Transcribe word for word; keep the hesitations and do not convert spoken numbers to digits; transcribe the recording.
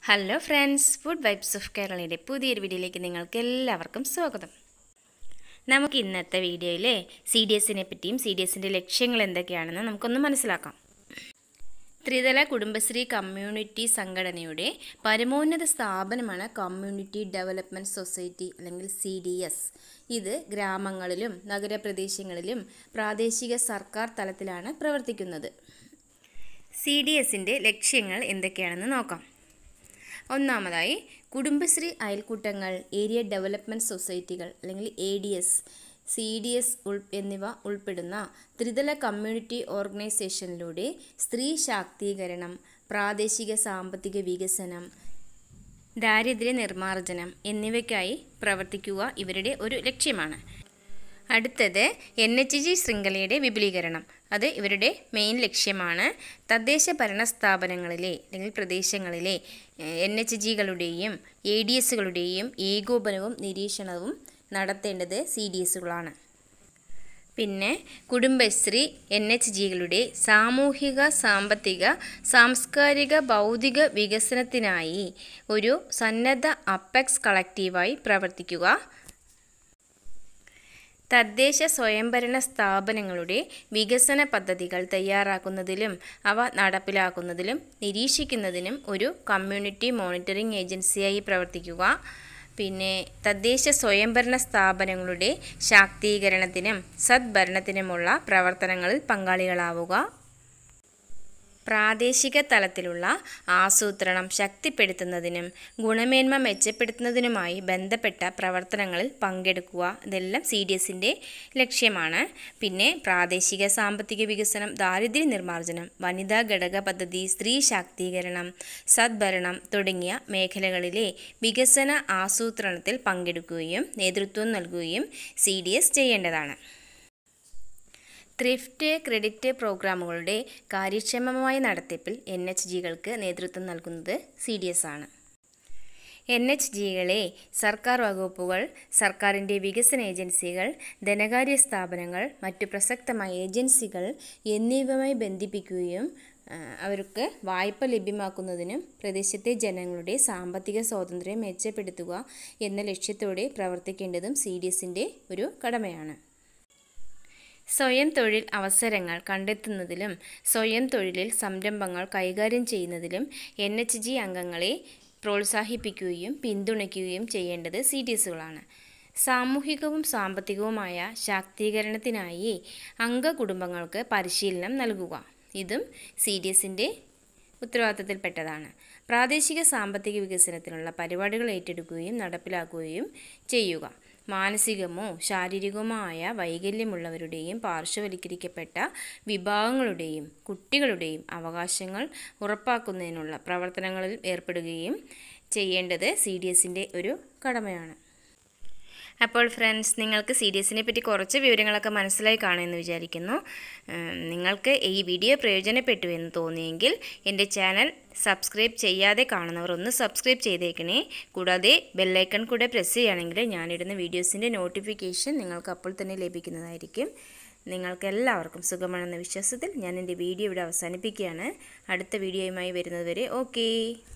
Hello friends, food vibes of കേരളയുടെ പുതിയൊരു വീഡിയോയിലേക്ക് നിങ്ങൾക്ക് എല്ലാവർക്കും സ്വാഗതം. നമുക്ക് ഇന്നത്തെ വീഡിയോയിൽ സി ഡി എസിനെ പറ്റിയും സി ഡി എസിൻ്റെ ലക്ഷ്യങ്ങൾ എന്തൊക്കെയാണെന്ന് നമുക്കൊന്ന് മനസ്സിലാക്കാം. ത്രിതല കുടുംബശ്രീ കമ്മ്യൂണിറ്റി സംഘടനയുടെ പരമോന്നത സ്ഥാപനമാണ് കമ്മ്യൂണിറ്റി ഡെവലപ്മെൻറ്റ് സൊസൈറ്റി അല്ലെങ്കിൽ സി ഡി എസ്. ഇത് ഗ്രാമങ്ങളിലും നഗരപ്രദേശങ്ങളിലും പ്രാദേശിക സർക്കാർ തലത്തിലാണ് പ്രവർത്തിക്കുന്നത്. സി ഡി എസിൻ്റെ ലക്ഷ്യങ്ങൾ എന്തൊക്കെയാണെന്ന് നോക്കാം. ഒന്നാമതായി, കുടുംബശ്രീ അയൽക്കൂട്ടങ്ങൾ, ഏരിയ ഡെവലപ്മെൻറ്റ് സൊസൈറ്റികൾ അല്ലെങ്കിൽ A D S, C D S ഉൾ എന്നിവ ഉൾപ്പെടുന്ന ത്രിതല കമ്മ്യൂണിറ്റി ഓർഗനൈസേഷനിലൂടെ സ്ത്രീ ശാക്തീകരണം, പ്രാദേശിക സാമ്പത്തിക വികസനം, ദാരിദ്ര്യ നിർമ്മാർജ്ജനം എന്നിവയ്ക്കായി പ്രവർത്തിക്കുക ഇവരുടെ ഒരു ലക്ഷ്യമാണ്. അടുത്തത് എൻ എച്ച് ജി ശൃംഖലയുടെ വിപുലീകരണം. അത് ഇവരുടെ മെയിൻ ലക്ഷ്യമാണ്. തദ്ദേശ ഭരണ സ്ഥാപനങ്ങളിലെ അല്ലെങ്കിൽ പ്രദേശങ്ങളിലെ എൻ എച്ച് ജികളുടെയും എ ഡി എസുകളുടെയും ഏകോപനവും നിരീക്ഷണവും നടത്തേണ്ടത് സി ഡി എസുകളാണ്. പിന്നെ കുടുംബശ്രീ എൻ എച്ച് ജികളുടെ സാമൂഹിക, സാമ്പത്തിക, സാംസ്കാരിക, ബൗദ്ധിക വികസനത്തിനായി ഒരു സന്നദ്ധ അപ്പെക്സ് കളക്റ്റീവായി പ്രവർത്തിക്കുക. തദ്ദേശ സ്വയംഭരണ സ്ഥാപനങ്ങളുടെ വികസന പദ്ധതികൾ തയ്യാറാക്കുന്നതിലും അവ നടപ്പിലാക്കുന്നതിലും നിരീക്ഷിക്കുന്നതിനും ഒരു കമ്മ്യൂണിറ്റി മോണിറ്ററിംഗ് ഏജൻസിയായി പ്രവർത്തിക്കുക. പിന്നെ തദ്ദേശ സ്വയംഭരണ സ്ഥാപനങ്ങളുടെ ശാക്തീകരണത്തിനും സദ്ഭരണത്തിനുമുള്ള പ്രവർത്തനങ്ങളിൽ പങ്കാളികളാവുക. പ്രാദേശിക തലത്തിലുള്ള ആസൂത്രണം ശക്തിപ്പെടുത്തുന്നതിനും ഗുണമേന്മ മെച്ചപ്പെടുത്തുന്നതിനുമായി ബന്ധപ്പെട്ട പ്രവർത്തനങ്ങളിൽ പങ്കെടുക്കുക. ഇതെല്ലാം സി ഡി എസിൻ്റെ ലക്ഷ്യമാണ്. പിന്നെ പ്രാദേശിക സാമ്പത്തിക വികസനം, ദാരിദ്ര്യ നിർമ്മാർജ്ജനം, വനിതാ ഘടക പദ്ധതി, സ്ത്രീ ശാക്തീകരണം, സദ്ഭരണം തുടങ്ങിയ മേഖലകളിലെ വികസന ആസൂത്രണത്തിൽ പങ്കെടുക്കുകയും നേതൃത്വം നൽകുകയും സി ഡി എസ് ചെയ്യേണ്ടതാണ്. ത്രിഫ്റ്റ് ക്രെഡിറ്റ് പ്രോഗ്രാമുകളുടെ കാര്യക്ഷമമായ നടത്തിപ്പിൽ എൻ എച്ച് ജികൾക്ക് നേതൃത്വം നൽകുന്നത് സി ഡി എസ് ആണ്. എൻ എച്ച് ജികളെ സർക്കാർ വകുപ്പുകൾ, സർക്കാരിൻ്റെ വികസന ഏജൻസികൾ, ധനകാര്യ സ്ഥാപനങ്ങൾ, മറ്റു പ്രസക്തമായ ഏജൻസികൾ എന്നിവയുമായി ബന്ധിപ്പിക്കുകയും അവർക്ക് വായ്പ ലഭ്യമാക്കുന്നതിനും പ്രദേശത്തെ ജനങ്ങളുടെ സാമ്പത്തിക സ്വാതന്ത്ര്യം മെച്ചപ്പെടുത്തുക എന്ന ലക്ഷ്യത്തോടെ പ്രവർത്തിക്കേണ്ടതും സി ഡി എസിൻ്റെ ഒരു കടമയാണ്. സ്വയം തൊഴിൽ അവസരങ്ങൾ കണ്ടെത്തുന്നതിലും സ്വയം തൊഴിലിൽ സംരംഭങ്ങൾ കൈകാര്യം ചെയ്യുന്നതിലും എൻ എച്ച് ജി അംഗങ്ങളെ പ്രോത്സാഹിപ്പിക്കുകയും പിന്തുണയ്ക്കുകയും ചെയ്യേണ്ടത് സി ഡി എസുകളാണ്. സാമൂഹികവും സാമ്പത്തികവുമായ ശാക്തീകരണത്തിനായി അംഗ കുടുംബങ്ങൾക്ക് പരിശീലനം നൽകുക. ഇതും സി ഡി എസിൻ്റെ ഉത്തരവാദിത്തത്തിൽപ്പെട്ടതാണ്. പ്രാദേശിക സാമ്പത്തിക വികസനത്തിനുള്ള പരിപാടികൾ ഏറ്റെടുക്കുകയും നടപ്പിലാക്കുകയും ചെയ്യുക. മാനസികമോ ശാരീരികവുമായ വൈകല്യമുള്ളവരുടെയും പാർശ്വവൽക്കരിക്കപ്പെട്ട വിഭാഗങ്ങളുടെയും കുട്ടികളുടെയും അവകാശങ്ങൾ ഉറപ്പാക്കുന്നതിനുള്ള പ്രവർത്തനങ്ങളിൽ ഏർപ്പെടുകയും ചെയ്യേണ്ടത് സി ഡി എസിൻ്റെ ഒരു കടമയാണ്. അപ്പോൾ ഫ്രണ്ട്സ്, നിങ്ങൾക്ക് സി ഡി എസിനെ പറ്റി കുറച്ച് വിവരങ്ങളൊക്കെ മനസ്സിലായി കാണുമെന്ന് വിചാരിക്കുന്നു. നിങ്ങൾക്ക് ഈ വീഡിയോ പ്രയോജനപ്പെട്ടു എന്ന് തോന്നിയെങ്കിൽ എൻ്റെ ചാനൽ സബ്സ്ക്രൈബ് ചെയ്യാതെ കാണുന്നവർ ഒന്ന് സബ്സ്ക്രൈബ് ചെയ്തേക്കണേ. കൂടാതെ ബെല്ലൈക്കൺ കൂടെ പ്രസ് ചെയ്യുകയാണെങ്കിൽ ഞാനിടുന്ന വീഡിയോസിൻ്റെ നോട്ടിഫിക്കേഷൻ നിങ്ങൾക്ക് അപ്പോൾ തന്നെ ലഭിക്കുന്നതായിരിക്കും. നിങ്ങൾക്ക് എല്ലാവർക്കും സുഖമാണെന്ന വിശ്വാസത്തിൽ ഞാൻ എൻ്റെ വീഡിയോ ഇവിടെ അവസാനിപ്പിക്കുകയാണ്. അടുത്ത വീഡിയോയുമായി വരുന്നതുവരെ ഓക്കേ.